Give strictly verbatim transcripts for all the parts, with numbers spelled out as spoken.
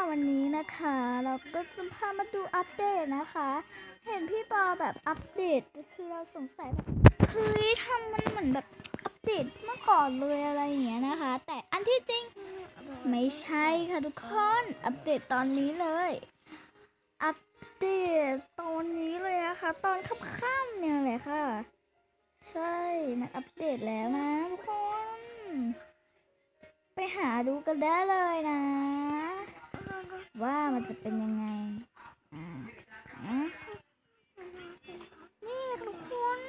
วันนี้นะคะเราก็จะพามาดูอัปเดตนะคะ เห็นพี่ปอแบบอัปเดตคือเราสงสัยแบบเฮ้ยทำมันเหมือนแบบอัปเดตเมื่อก่อนเลยอะไรอย่างเงี้ยนะคะ แต่อันที่จริงไม่ใช่ค่ะทุกคนอัปเดตตอนนี้เลยอัปเดตตอนนี้เลยนะคะตอนค่ำๆเนี่ยแหละค่ะใช่มันอัปเดตแล้วนะทุกคนไปหาดูกันได้เลยนะว่ามันจะเป็นยังไงอ่านี่ทุกคน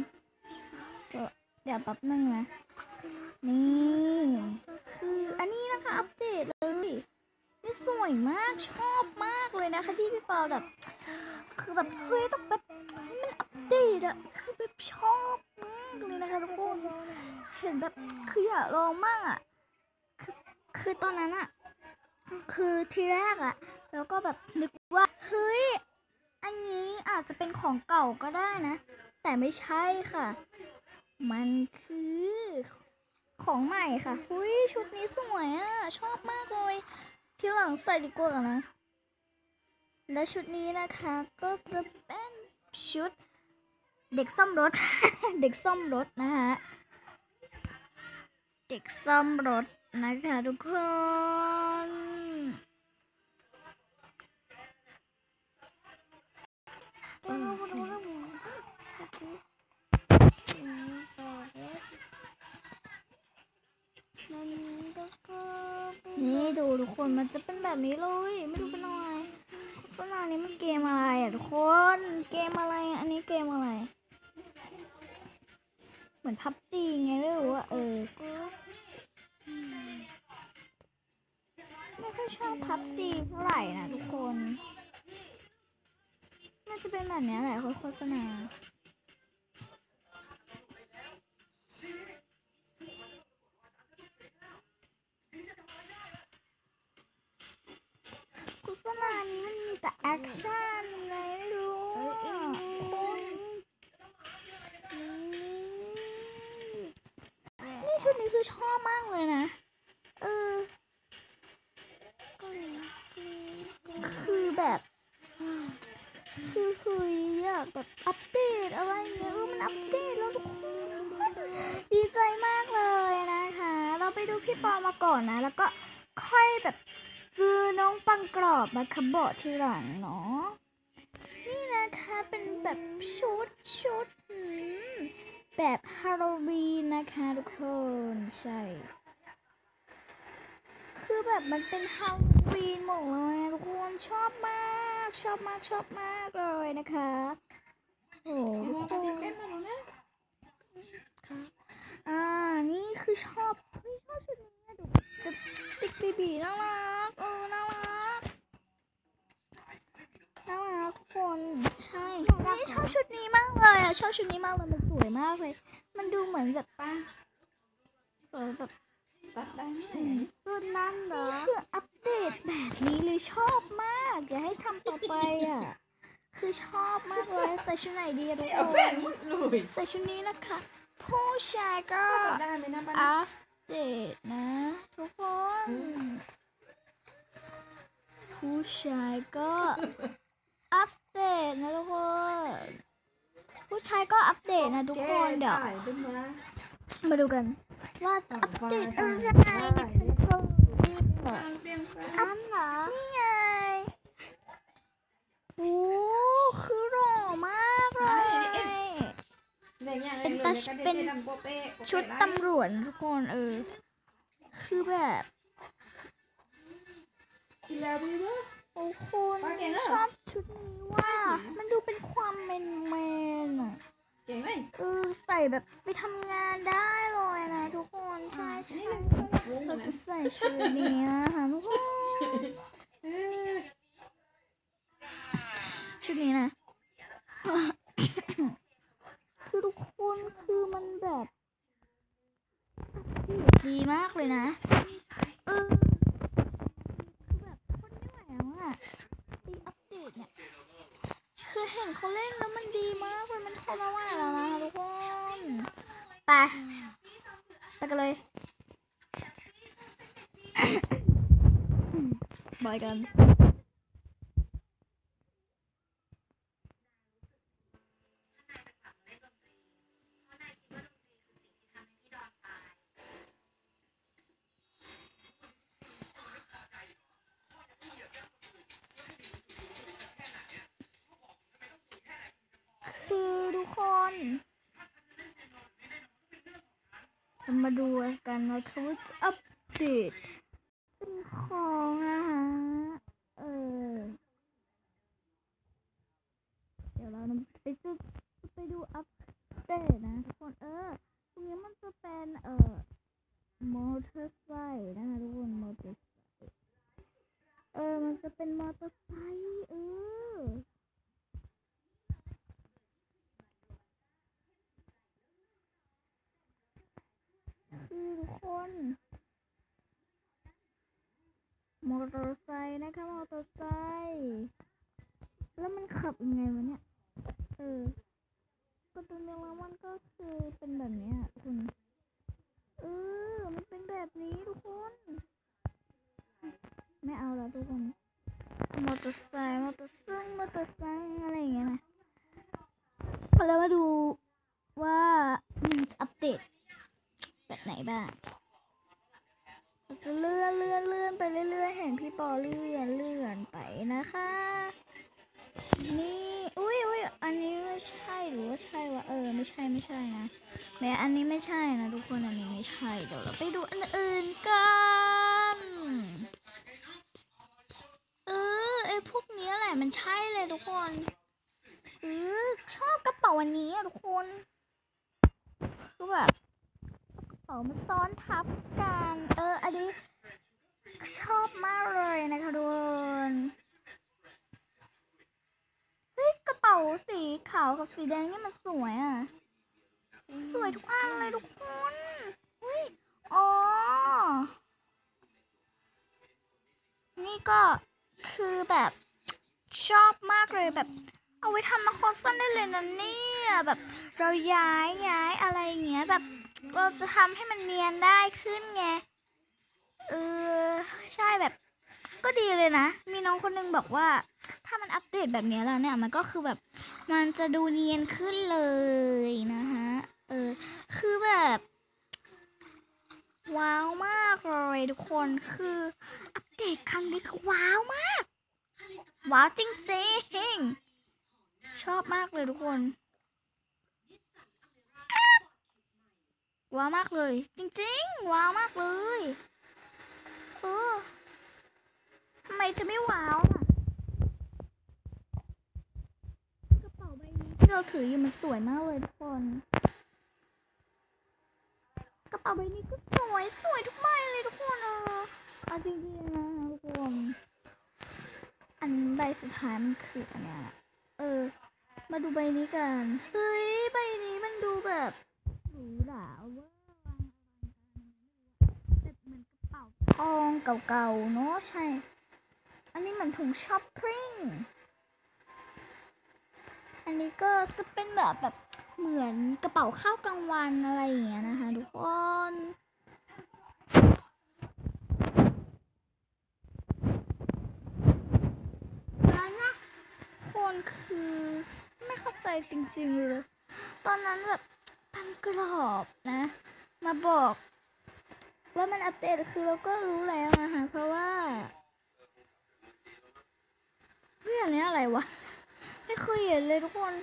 เดี๋ยวแป๊บนึงนะนี่คืออันนี้นะคะอัปเดตเลยนี่สวยมากชอบมากเลยนะคะที่พี่ปอแบบคือแบบเฮ้ยต้องแบบมันอัปเดตอะคือแบบชอบมากเลยนะคะทุกคนเห็นแบบคืออยากลองมากอะคือคือตอนนั้นอะคือทีแรกอะแล้วก็แบบนึกว่าเฮ้ยอันนี้อาจจะเป็นของเก่าก็ได้นะแต่ไม่ใช่ค่ะมันคือของใหม่ค่ะหุ้ยชุดนี้สวยอ่ะชอบมากเลยที่หลังใส่ดีกว่านะและชุดนี้นะคะก็จะเป็นชุดเด็กซ่อมรถ เด็กซ่อมรถนะคะเด็กซ่อมรถนะคะทุกคนนี่ดูทุกคนมันจะเป็นแบบนี้เลยไม่รู้เป็นอะไรโฆษณานี้มันเกมอะไรอ่ะทุกคนเกมอะไรอันนี้เกมอะไรเหมือนพับจีไงไม่รู้อ่ะเออไม่ค่อยชอบพับจีเท่าไหร่นะทุกคนน่าจะเป็นแบบนี้แหละโฆษณาโฆษณานี้มันมีแต่แอคชั่นไงไม่รู้อ่ะคนนี่ชุดนี้คือชอบมากเลยนะเออคือแบบคือคืออยากแบบอัปเดตอะไรเงี้ยมันอัปเดตแล้วทุกคนดีใจมากเลยนะคะเราไปดูพี่ปอมาก่อนนะแล้วก็ค่อยแบบซื้อน้องปังกรอบมาคับเบาะทีหลังเนาะนี่นะคะเป็นแบบชุดชุดแบบฮาโลวีนนะคะทุกคนใช่คือแบบมันเป็นฮาโลวีนหมดเลยทุกคนชอบมากชอบมากชอบมากเลยนะคะโอ้ทุกคนอ่านี่คือชอบเฮ้ยชอบชุดนี้ดูแบบติ๊กบีบีน่ารักเออน่ารักน่ารักทุกคนใช่นี่ชอบชุดนี้มากเลยอ่ะชอบชุดนี้มากเลยมันสวยมากเลยมันดูเหมือนแบบสวยแบบตัดได้ไหมรุ่นนั้นเหรอคืออัปเดตแบบนี้เลยชอบมากอยากให้ทำต่อไปอ่ะคือชอบมากเลยใส่ชุดไหนดีทุกคนใส่ชุดนี้นะคะผู้ชายก็อัปเดตนะทุกคนผู้ชายก็อัปเดตนะทุกคนผู้ชายก็อัปเดตนะทุกคนเดี๋ยวมาดูกันว่าจะอัปเดตอะไรอันเหรอนี่ไงโอ้คือหล่อมากเลยเป็นตัชเป็นชุดตำรวจทุกคนเออคือแบบโอ้คุณชอบชุดนี้ว่ามันดูเป็นความแมนแมนอ่ะเออใส่แบบไปทำงานได้เลยนะทุกคนใช่ใช่เราจะใส่ชุดนี้นะคะทุกคนชุดนี้นะคือทุกคนคือมันแบบดีมากเลยนะเออคือแบบคนไม่ไหวแล้วอะดีอัปเดตเนี่ยคือเห็นเขาเล่นแล้วมันดีมากเลยมันเข้ามาว่าแล้วนะทุกคนไปไปกันเลยบายกันคือทุกคนเรามาดูกันนะคะว่าจะอัปเดตเป็นของอะฮะเออเดี๋ยวเราไปซื้อไปดูอัปเดตนะทุกคนเออตรงนี้มันจะเป็นเอ่อมอเตอร์ไซค์นะคะทุกคนมอเตอร์ไซค์เออมันจะเป็นมอเตอร์ไซค์เออคือทุกคนมอเตอร์ไซค์นะคะมอเตอร์ไซค์แล้วมันขับยังไงวะเนี่ยเออก็ตรงนี้แล้วมันก็คือเป็นแบบนี้อ่ะคุณเออมันเป็นแบบนี้ทุกคนไม่เอาแล้วทุกคนมอเตอร์ไซค์มอเตอร์ไซค์มอเตอร์ไซค์อะไรอย่างเงี้ยนะพอเรามาดูว่ามันจะอัปเดตแบบไหนบ้างจะเลื่อนเลื่อนเลื่อนไปเรื่อยๆเห็นพี่ปอเลื่อนเลื่อนไปนะคะนี่อุ้ยอุ้ยอันนี้ไม่ใช่หรือว่าใช่วะเออไม่ใช่ไม่ใช่นะแม้อันนี้ไม่ใช่นะทุกคนอันนี้ไม่ใช่เดี๋ยวเราไปดูอันอื่นกันเออไอพวกนี้แหละมันใช่เลยทุกคนเออชอบกระเป๋าอันนี้อะทุกคนคือแบบกระเป๋ามันซ้อนทับกันเอออันนี้ชอบมากเลยนะคะทุกคนเฮ้ยกระเป๋าสีขาวกับสีแดงนี่มันสวยอ่ะสวยทุกอันเลยทุกคนเฮ้ยอ๋อนี่ก็คือแบบชอบมากเลยแบบเอาไว้ทำมาคอสซันได้เลยนะเนี่ยแบบเราย้ายย้ายอะไรอย่างเงี้ยแบบเราจะทำให้มันเนียนได้ขึ้นไงเออใช่แบบก็ดีเลยนะมีน้องคนนึงบอกว่าถ้ามันอัปเดตแบบนี้แล้วเนี่ยมันก็คือแบบมันจะดูเนียนขึ้นเลยนะฮะเออคือแบบว้าวมากเลยทุกคนคืออัปเดตครั้งนี้คือว้าวมากว้าวจริงๆชอบมากเลยทุกคนว้าวมากเลยจริงๆว้าวมากเลยเออทำไมจะไม่ว้าวล่ะกระเป๋าใบนี้ที่เราถืออยู่มันสวยมากเลยทุกคนกระเป๋าใบนี้ก็สวยสวยทุกใบเลยทุกคนเออเอาจริงๆนะทุกคนอันใบสุดท้ายมันคืออันเนี้ยเออมาดูใบนี้กันเฮ้ยใบนี้มันดูแบบหรูหราเวอร์แบบเหมือนกระเป๋าทองเก่าๆเนาะใช่อันนี้เหมือนถุงช้อปปิ้งอันนี้ก็จะเป็นแบบแบบเหมือนกระเป๋าข้าวกลางวันอะไรอย่างเงี้ยนะคะทุกคนแล้วนะคนคือไม่เข้าใจจริงๆเลยตอนนั้นแบบพันกรอบนะมาบอกว่ามันอัปเดตคือเราก็รู้แล้วนะคะเพราะว่าเฮ้ยอันนี้อะไรวะไม่เคยเห็นเลยทุกคน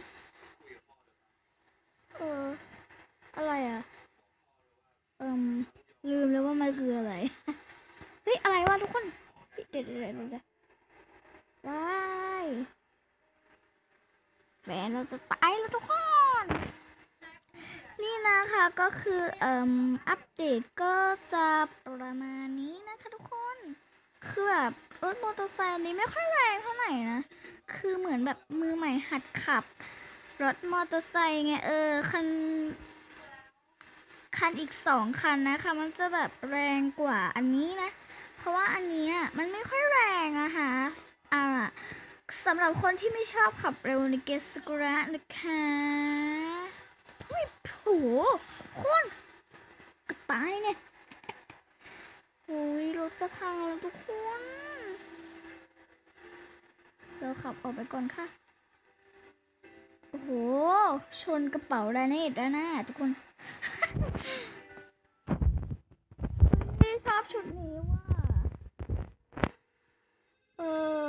เอออะไรอ่ะเอิมลืมแล้วว่ามันคืออะไรเฮ้ยอะไรวะทุกคนเดี๋ยวเดี๋ยวเดี๋ยวเดี๋ยวว้ายแฟนเราจะตายแล้วทุกคนนี่นะคะก็คือเอ่มอัปเดตก็จะประมาณนี้นะคะทุกคนคือแบบรถมอเตอร์ไซค์นี้ไม่ค่อยแรงเท่าไหร่นะคือเหมือนแบบมือใหม่หัดขับรถมอเตอร์ไซค์ไงเออคันคันอีกสองคันนะคะมันจะแบบแรงกว่าอันนี้นะเพราะว่าอันนี้มันไม่ค่อยแรงอะค่ะอ่าสำหรับคนที่ไม่ชอบขับเร็วในเกสกุระนะคะโอ้โหคุณกระต่ายเนี่ยโอ้ยรถจะพังแล้วทุกคนเราขับออกไปก่อนค่ะโอ้โหชนกระเป๋าดาเนตด้านหน้าทุกคน ไม่ชอบชุดนี้ว่าเออ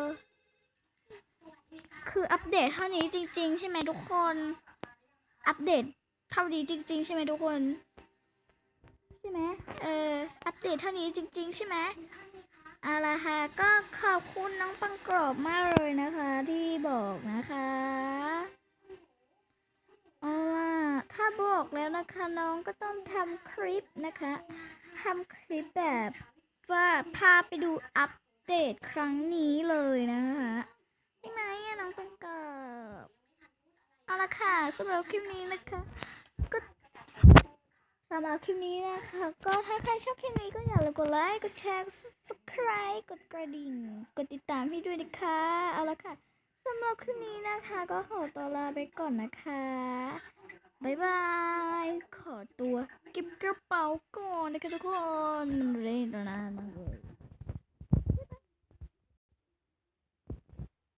คืออัปเดตเท่านี้จริงๆใช่ไหมทุกคนอัปเดตเท่านี้จริงๆใช่ไหมทุกคนใช่ไหมเอออัปเดตเท่านี้จริงๆใช่ไหมเอาละค่ะก็ขอบคุณน้องปังกรอบมากเลยนะคะที่บอกนะคะเอาล่ะถ้าบอกแล้วนะคะน้องก็ต้องทำคลิปนะคะทำคลิปแบบว่าพาไปดูอัปเดตครั้งนี้เลยนะคะใช่ไหมอะน้องปังกรอบเอาละค่ะสำหรับคลิปนี้นะคะก็สำหรับคลิปนี้นะคะก็ถ้าใครชอบคลิปนี้ก็อย่าลืมกดไลค์กดแชร์กด subscribe กดกระดิ่งกดติดตามให้ด้วยนะคะเอาละค่ะสำหรับคลิปนี้นะคะก็ขอตัวลาไปก่อนนะคะบ๊ายบายขอตัวเก็บกระเป๋าก่อนนะคะทุกคนมันเล่นแล้วนะ